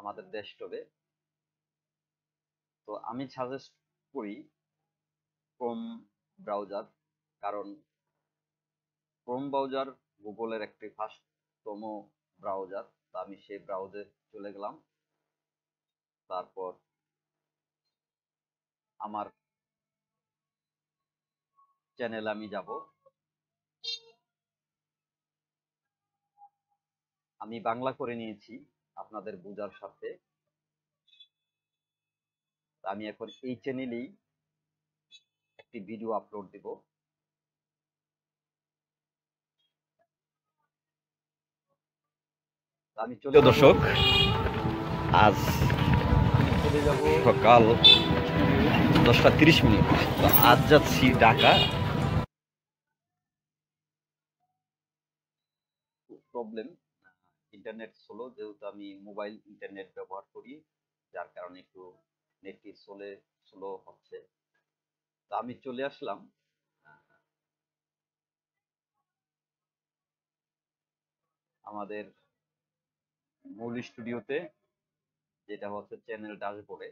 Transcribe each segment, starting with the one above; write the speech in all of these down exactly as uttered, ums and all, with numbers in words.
আমাদের ডেস্কটপে। তো আমি সাজেস্ট করি ক্রোম ব্রাউজার, কারণ ক্রোম ব্রাউজার গুগলের একটি ফাস্টতম ব্রাউজার। তো আমি সেই ব্রাউজারে চলে গেলাম। তারপর আমার চ্যানেলে আমি যাব। আমি বাংলা করে নিয়েছি আপনাদের বোঝার সাথে। আমি এখন এই চ্যানেলেই একটি ভিডিও আপলোড দিব। আমি চলে দর্শক, আজ চলে যাব সকাল দশটা তিরিশ মিনিট। তো আজ যাচ্ছি ঢাকা। প্রবলেম, ইন্টারনেট স্লো, যেহেতু আমি মোবাইল ইন্টারনেট ব্যবহার করি, যার কারণে একটু নেটটি স্লো স্লো হচ্ছে। তো আমি চলে আসলাম আমাদের মূল স্টুডিওতে, যেটা হচ্ছে চ্যানেল ড্যাশবোর্ডে।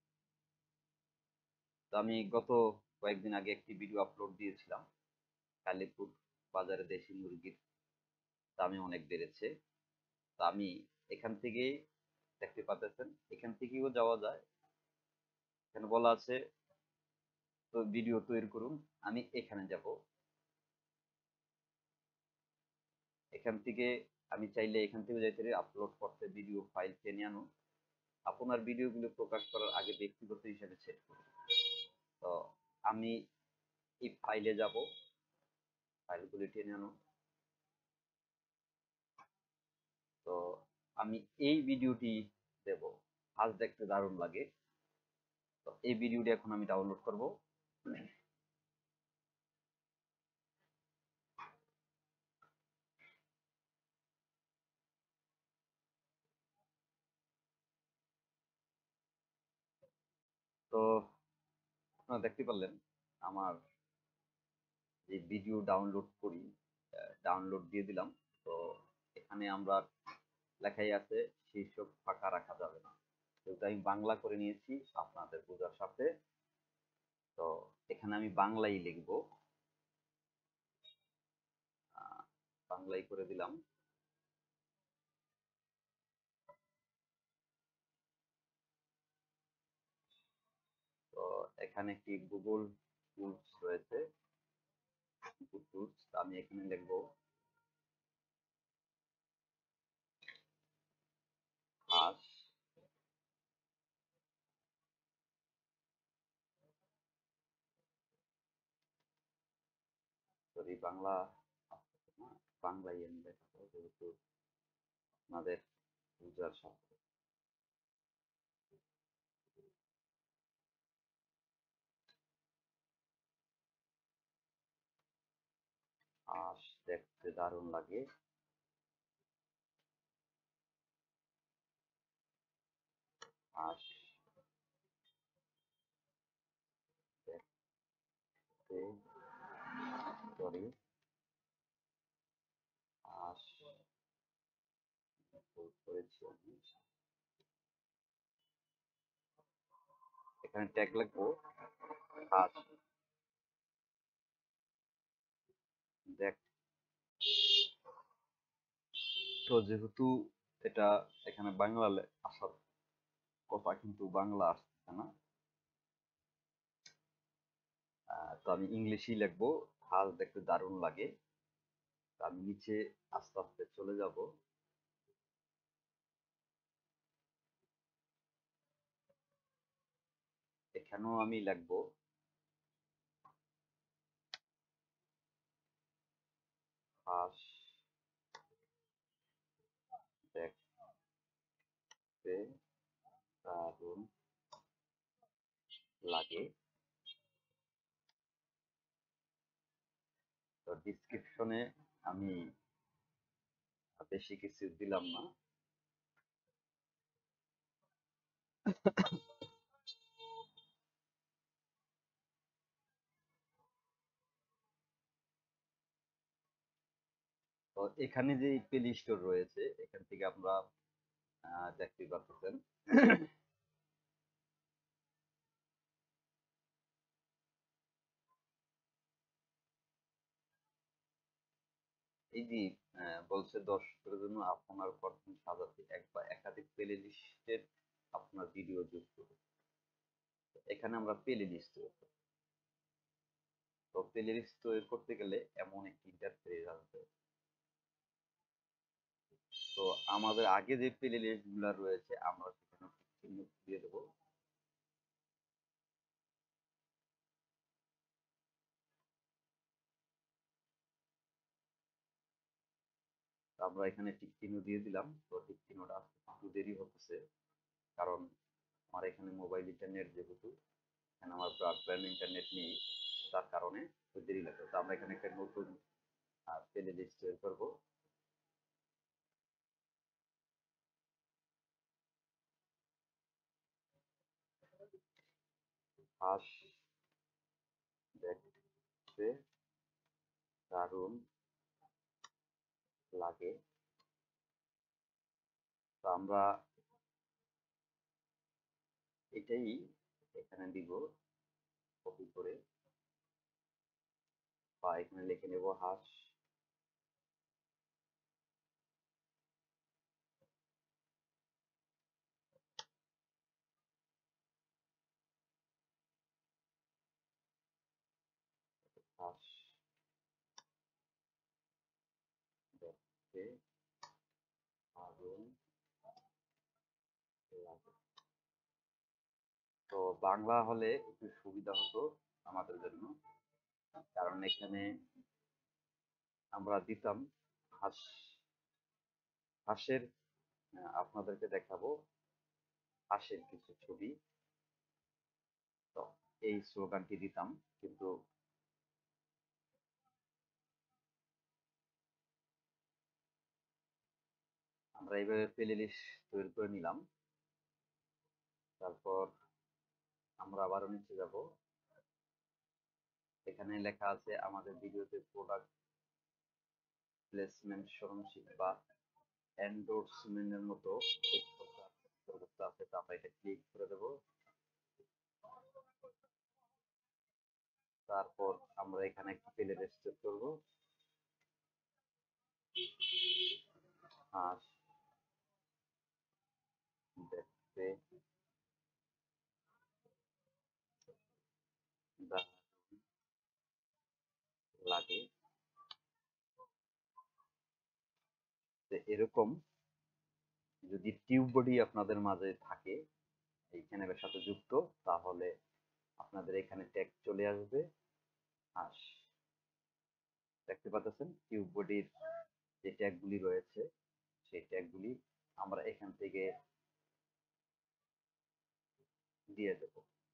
তো আমি গত কয়েকদিন আগে একটি ভিডিও আপলোড দিয়েছিলাম, কালীপুর বাজারে দেশি মুরগির দামে অনেক বেড়েছে। তো আমি এখান থেকে দেখতে পাচ্ছেন, এখান থেকেও যাওয়া যায়। এখানে বলা আছে তো ভিডিও তৈরি করুন, আমি এখানে যাব। এখান থেকে আমি চাইলে এখান থেকে যাইতে আপলোড করতে ভিডিও ফাইল টেনে আনুন। আপনার ভিডিওগুলো প্রকাশ করার আগে ব্যক্তিগত হিসেবে সেট করুন। তো আমি এই ফাইলে যাব, ফাইলগুলি টেনে আনুন। তো আমি এই ভিডিওটি দেব, আজ দেখতে দারুণ লাগে। তো এই ভিডিওটি এখন আমি ডাউনলোড করব। তো আপনারা দেখতে পারলেন আমার যে ভিডিও ডাউনলোড করি, ডাউনলোড দিয়ে দিলাম। তো এখানে আমরা লেখাই আছে শীর্ষক ফাঁকা রাখা যাবে না, যেহেতু আমি বাংলা করে নিয়েছি আপনাদের বোঝার সাথে। তো এখানে আমি বাংলাই লিখব, বাংলাই করে দিলাম। তো এখানে একটি গুগল টুলস রয়েছে, গুগল টুলস। আমি এখানে লিখব হাঁস, সরি বাংলা বাংলাই আমি লেখাবো, যেহেতু আপনাদের বোঝার সাথে। হাঁস দেখতে দারুণ লাগে, হাঁস দেখতে, সরি হাঁস করেছি আমি। এখানে ট্যাগ লিখবো হাঁস দেখ। তো যেহেতু এটা এখানে বাংলা আসার কথা, কিন্তু বাংলা আসছে না, তো আমি ইংলিশই লিখবো, হাঁস দেখতে দারুণ লাগে। আমি নিচে আস্তে আস্তে চলে যাব। এখানেও আমি লিখবো হাঁস দেখতে দারুণ লাগে। তো ডিসক্রিপশনে আমি বেশি কিছু দিলাম না। তো এখানে যে প্লে স্টোর রয়েছে, এখান থেকে আমরা আহ, দেখতেই পাচ্ছেন। এই যে আহ, বলছে দর্শকের জন্য আপনার কন্টেন্ট সাজাতে এক বা একাধিক প্লে লিস্টের আপনার ভিডিও যুক্ত করুন। এখানে আমরা প্লে লিস্ট তৈরি করব। তো প্লে লিস্ট তৈরি করতে গেলে এমন একটি ইন্টারফেস আসবে। তো আমাদের আগে যে প্লে লিস্ট গুলা রয়েছে আমরা সেখানে চিহ্ন দিয়ে দেবো। আমরা এখানে টিক চিহ্ন দিয়ে দিলাম। তো টিক চিহ্নটা আসতে একটু দেরি হতেছে, কারণ আমার এখানে মোবাইল ইন্টারনেট যেহেতু এখানে আমার ব্রডব্যান্ড ইন্টারনেট নেই, তার কারণে একটু দেরি লাগবে। তো আমরা এখানে একটা নতুন প্লে লিস্ট তৈরি করবো। হাঁস দেখতে দারুণ লাগে। তো আমরা এটাই এখানে দিব, কপি করে, বা এখানে লিখে নেব হাঁস হাঁস দেখতে দারুণ লাগে। তো বাংলা হলে একটু সুবিধা হতো আমাদের জন্য, কারণ এখানে আমরা দিতাম হাঁস হাঁসের আহ, আপনাদেরকে দেখাবো হাঁসের কিছু ছবি। তো এই স্লোগানটি দিতাম, কিন্তু আমরা এইভাবে প্লে লিস্ট তৈরি করে নিলাম। তারপর আমরা আবারও নিচে যাব। এখানে লেখা আছে আমাদের ভিডিওতে প্রোডাক্ট প্লেসমেন্ট, সহনশীল বা এন্ডোর্সমেন্টের মতো বক্তব্য আছে। তো আমরা এটা ক্লিক করে দেব। তারপর আমরা এখানে একটা প্লে লিস্ট সেট করব। হাঁস দেখতে দারুণ লাগে। তো এরকম যদি টিউব বডি আপনাদের মাঝে থাকে এই চ্যানেলের সাথে যুক্ত, তাহলে আপনাদের এখানে ট্যাগ চলে আসবে হাঁস। দেখতে পাচ্ছেন টিউব বডির যে ট্যাগগুলি রয়েছে, সেই ট্যাগগুলি আমরা এখান থেকে দিয়ে দেব।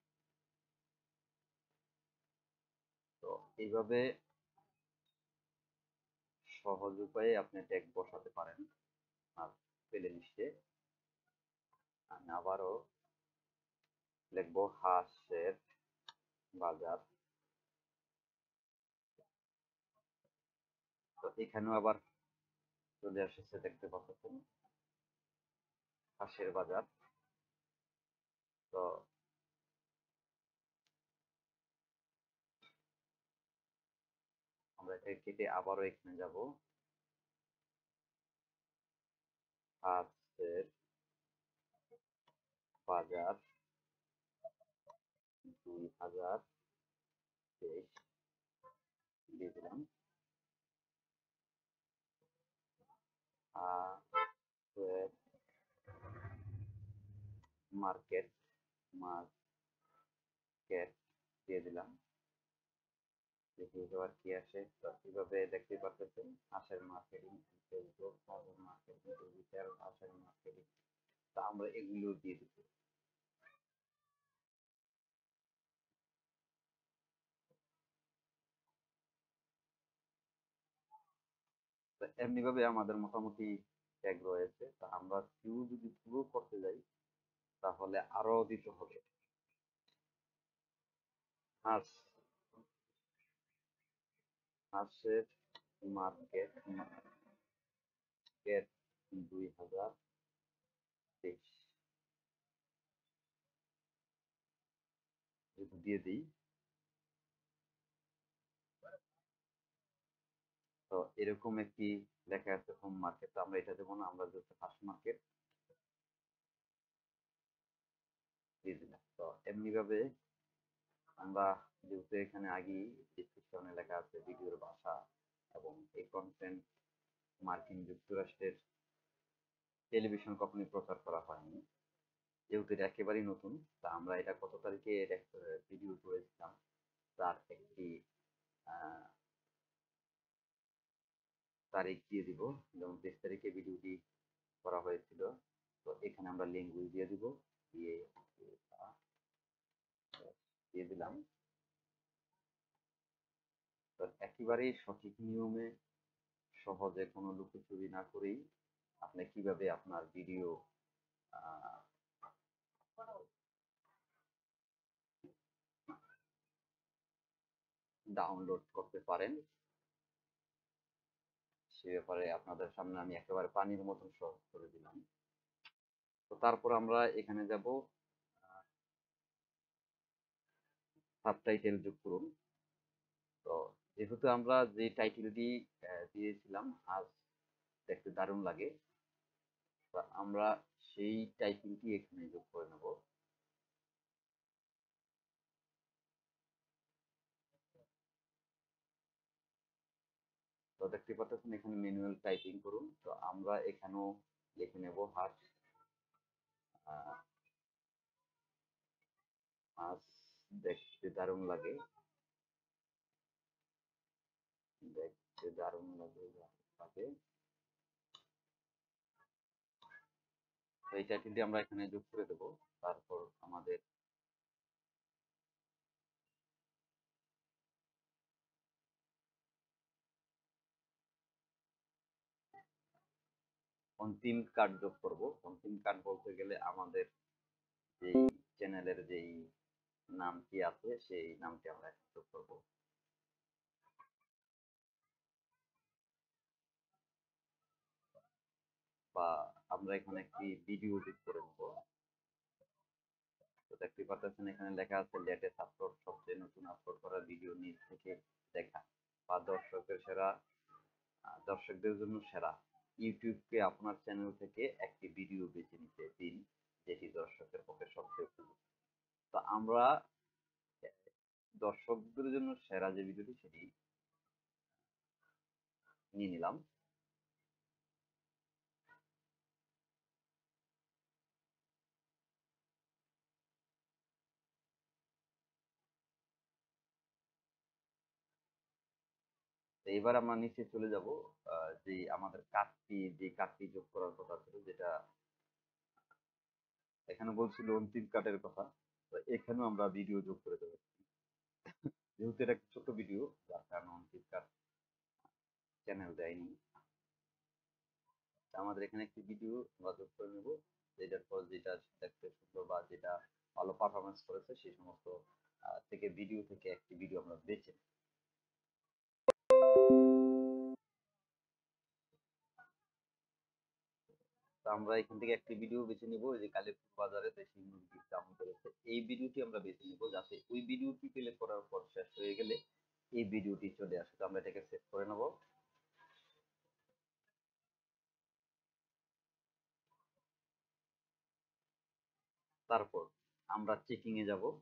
তো এইভাবে সহজ উপায়ে আপনি ট্যাগ বসাতে পারেন আর প্লে লিস্টে। আমি আবারও লিখবো হাঁসের বাজার। তো এখানেও আবার চলে এসেছে, দেখতে পাচ্ছেন হাঁসের বাজার। তো আমরা এটা কেটে আবারও এখানে যাব। হাঁসের বাজার দুই হাজার তেইশ দিয়ে দিলাম। মার্কেট মার্কেট দিয়ে দিলাম। দেখি এবার কি আসে। তো এইভাবে দেখতে পাচ্ছেন হাঁসের মার্কেটিং, ফেসবুক হাঁসের মার্কেটিং, টুইটার হাঁসের মার্কেটিং। তা আমরা এগুলো দিয়ে দিব। তো এমনি ভাবে আমাদের মোটামুটি ট্যাগ রয়েছে। তা আমরা কিউ যদি পুরো করতে যাই তাহলে আরো দিতে হবে। হাঁস হাঁসের মার্কেট মার্কেট দুই হাজার তেইশ দিয়ে দিই। তো এরকম একটি লেখা আছে হোম মার্কেট, তো আমরা এটা দেবো না, আমরা যেহেতু ফার্স্ট মার্কেট দিয়ে দিলাম। তো এমনি ভাবে আমরা যেহেতু এখানে আগেই ডিসক্রিপশনে লেখা আছে ভিডিওর ভাষা এবং এই কন্টেন্ট মার্কিন যুক্তরাষ্ট্রের টেলিভিশন কখনোই প্রচার করা হয়নি, যেহেতু এটা একেবারেই নতুন। তা আমরা এটা কত তারিখে ভিডিও করেছিলাম তার একটি আহ, তারিখ দিয়ে দিব, যেমন তেইশ তারিখে ভিডিওটি করা হয়েছিল। তো এখানে আমরা লিঙ্কগুলি দিয়ে দিব, দিয়ে দিয়ে দিলাম। তো একেবারেই সঠিক নিয়মে সহজে কোনো লুকোচুরি না করেই আপনি কিভাবে আপনার ভিডিও ডাউনলোড করতে পারেন সে ব্যাপারে আপনাদের সামনে আমি একেবারে পানির মতন সহজ করে দিলাম। তো তারপর আমরা এখানে যাব সাবটাইটেল যোগ করুন। তো যেহেতু আমরা যে টাইটেলটি দিয়েছিলাম আজ দেখতে দারুণ লাগে, তো আমরা সেই টাইটেলটি এখানে যোগ করে নেব। তো দেখতে পাচ্ছেন এখানে ম্যানুয়াল টাইপিং করুন। তো আমরা এখানেও লিখে নেব হাট, আজ দেখতে দারুণ লাগে, দেখতে দারুণ লাগে লাগে। তো এই টাইটেলটি আমরা এখানে যোগ করে দেব। তারপর আমাদের অন্তিম কার্ড যোগ করব। অন্তিম কার্ড বলতে গেলে আমাদের যেই চ্যানেলের যেই নামটি আছে সেই নামটি আমরা যোগ করব। বা আমরা এখানে একটি ভিডিও যোগ করে নেব। তো দেখতে পাচ্ছেন এখানে লেখা আছে লেটেস্ট আপলোড, সবচেয়ে নতুন আপলোড করা ভিডিও নিজ থেকে দেখা, বা দর্শকের সেরা, দর্শকদের জন্য সেরা। ইউটিউবকে আপনার চ্যানেল থেকে একটি ভিডিও বেছে নিতে দিন যেটি দর্শকের পক্ষে সবচেয়ে উপযোগী। তো আমরা দর্শকদের জন্য সেরা যে ভিডিওটি সেটি নিয়ে নিলাম। এবার আমরা নিচে চলে যাব, যে আমাদের কাটটি যে কাটটি যোগ করার কথা ছিল, যেটা এখানে বলছিল অন্তিম কাটের কথা। তো এখানেও আমরা ভিডিও যোগ করে দেবো, যেহেতু এটা একটা ছোট ভিডিও যার কারণে অন্তিম কাট চ্যানেল দেয়নি। আমাদের এখানে একটি ভিডিও আমরা যোগ করে নেব, যেটার পর যেটা দেখতে সুন্দর বা যেটা ভালো পারফরমেন্স করেছে সেই সমস্ত থেকে ভিডিও থেকে একটি ভিডিও আমরা বেছে। তো আমরা এখান থেকে একটি ভিডিও বেছে নিব, যে কালীপুর বাজারে দেশি মুরগির দাম করেছে, এই ভিডিওটি আমরা বেছে নিব, যাতে ওই ভিডিওটি প্লে করার পর শেষ হয়ে গেলে এই ভিডিওটি চলে আসে। তো আমরা এটাকে সেভ করে নেব। তারপর আমরা চেকিং এ যাব,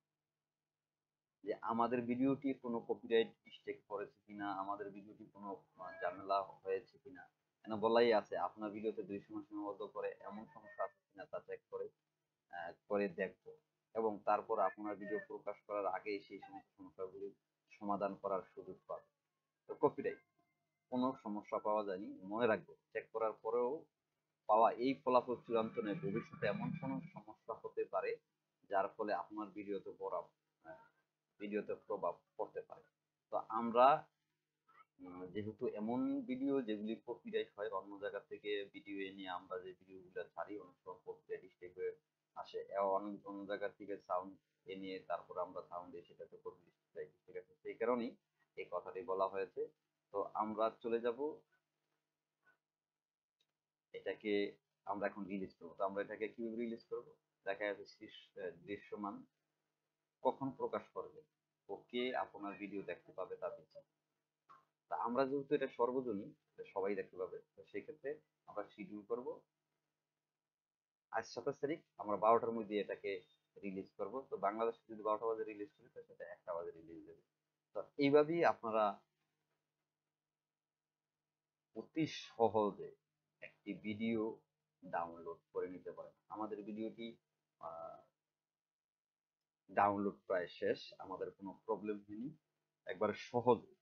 যে আমাদের ভিডিওটি কোনো কপিরাইট মিস্টেক করেছে কিনা, আমাদের ভিডিওটি কোনো ঝামেলা হয়েছে কিনা। কেন বলাই আছে আপনার ভিডিওতে দুই সময় সীমাবদ্ধ করে এমন সমস্যা আছে কিনা তা চেক করে করে দেখবো, এবং তারপর আপনার ভিডিও প্রকাশ করার আগেই সেই সমস্ত সমস্যাগুলি সমাধান করার সুযোগ পাবে। তো কপিরাইট কোনো সমস্যা পাওয়া যায়নি, মনে রাখবো চেক করার পরেও পাওয়া এই ফলাফল চূড়ান্ত নয়, ভবিষ্যতে এমন কোনো সমস্যা হতে পারে যার ফলে আপনার ভিডিওতে বড় ভিডিওতে প্রভাব পড়তে পারে। তো আমরা যেহেতু এমন ভিডিও যেগুলি কপিরাইট হয়, অন্য জায়গা থেকে ভিডিও এনে আমরা যে ভিডিওগুলো ছাড়ি অনেক সময় কপিরাইট স্ট্রাইক হয়ে আসে, অনেক অন্য জায়গা থেকে সাউন্ড এনে তারপর আমরা সাউন্ড দিয়ে সেটাতে কপিরাইট স্ট্রাইক, ঠিক আছে, সেই কারণেই এই কথাটি বলা হয়েছে। তো আমরা চলে যাব এটাকে আমরা এখন রিলিজ করবো। তো আমরা এটাকে কিভাবে রিলিজ করবো? দেখা যাচ্ছে শীর্ষ- আহ, দৃশ্যমান কখন প্রকাশ করবে, ওকে আপনার ভিডিও দেখতে পাবে তার বিচার। তা আমরা যেহেতু এটা সর্বজনীন, এটা সবাই দেখতে পাবে, তো সেক্ষেত্রে আমরা শিডিউল করব আজ সাতাশ তারিখ আমরা বারোটার মধ্যে এটাকে রিলিজ করব। তো বাংলাদেশে যদি বারোটা বাজে রিলিজ করি তো সেটা একটা বাজে রিলিজ দেবে। তো এইভাবেই আপনারা অতি সহজে একটি ভিডিও ডাউনলোড করে নিতে পারেন। আমাদের ভিডিওটি ডাউনলোড প্রায় শেষ, আমাদের কোনো প্রবলেম হয়নি, একবারে সহজে